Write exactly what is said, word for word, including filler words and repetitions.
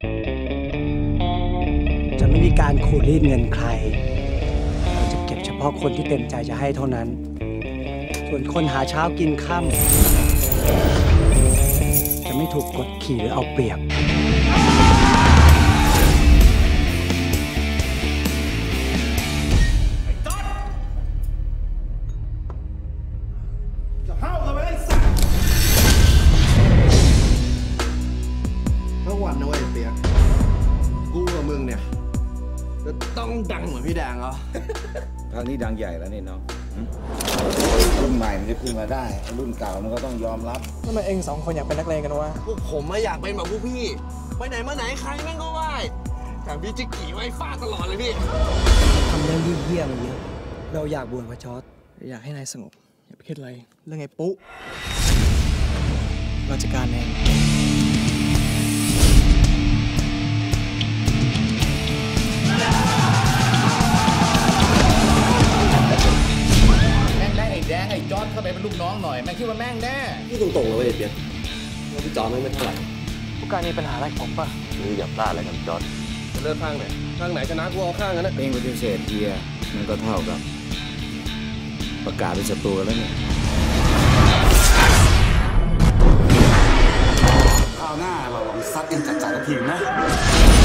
จะไม่มีการขูดรีดเงินใครเราจะเก็บเฉพาะคนที่เต็มใจจะให้เท่านั้น ส่วนคนหาเช้ากินค่ำจะไม่ถูกกดขี่หรือเอาเปรียบจะห้าวกันไปได้สักทั้งวันนะเว้ยเปียกกูกับมึงเนี่ยจะต้องดังเหมือนพี่แดงเหรอครั้งนี้ดังใหญ่แล้วนี่น้องรุ่นใหม่มันจะขึ้นมาได้รุ่นเก่ามันก็ต้องยอมรับทำไมเองสองคนอยากเป็นนักเลงกันวะพวกผมไม่อยากเป็นแบบพวกพี่ไปไหนมาไหนใครแม่งก็ไหว้แต่พี่จิกกี่ไว้ฟาดตลอดเลยพี่ทำเรื่องเหี้ยๆมาเยอะเราอยากบวชพระชอตอยากให้นายสงบอย่าไปคิดอะไรเรื่องไอ้ปุ๊เราจัดการเองแดงไอ้จอร์ดเข้าไปเป็นลูกน้องหน่อยแม่งคิดว่าแม่งแน่พี่ตรงๆเลยเว้ยเปียกว่าพี่จอร์ดไม่เท่าไหร่ผู้การมีปัญหาอะไรผมป่ะคืออย่าพลาดอะไรกับจอร์ดจะเลือกข้างไหนข้างไหนชนะกูเอาข้างนั้นนะเองปฏิเสธเดียมันก็เท่ากับประกาศเป็นศัตรูกันแล้วเนี่ยคราวหน้าเราลองซัดกันจัดๆทีมนะ